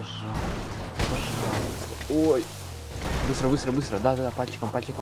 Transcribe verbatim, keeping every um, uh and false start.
пожалуйста, пожалуйста. Ой. Быстро, быстро, быстро. Да, да, да, пальчиком, пальчиком.